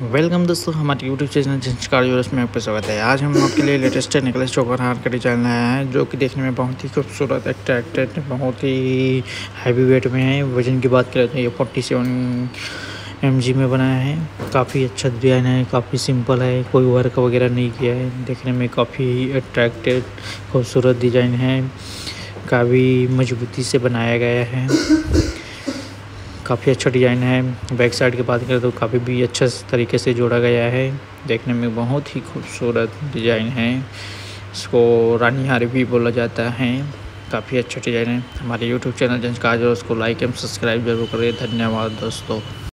Welcome दोस्तों, हमारे YouTube channel Sanskar jewellers में आपका स्वागत है। आज हम आपके लिए लेटेस्ट नेकलेस चोकर हार का डिजाइन लाया है, जो कि देखने में बहुत ही खूबसूरत, अट्रैक्टेड, बहुत ही हैवी वेट में है। वजन की बात करें तो ये 47 mg में बनाया है। काफ़ी अच्छा डिजाइन है, काफ़ी सिंपल है, कोई वर्क वगैरह नहीं किया है। देखने में काफ़ी अट्रैक्टेड खूबसूरत डिजाइन है, काफ़ी मजबूती से बनाया गया है। काफ़ी अच्छा डिज़ाइन है। बैक साइड की बात करें तो काफ़ी भी अच्छा तरीके से जोड़ा गया है। देखने में बहुत ही खूबसूरत डिज़ाइन है। इसको रानी हार भी बोला जाता है। काफ़ी अच्छा डिज़ाइन है। हमारे यूट्यूब चैनल संस्कार ज्वेलर्स को लाइक एवं सब्सक्राइब जरूर करें। धन्यवाद दोस्तों।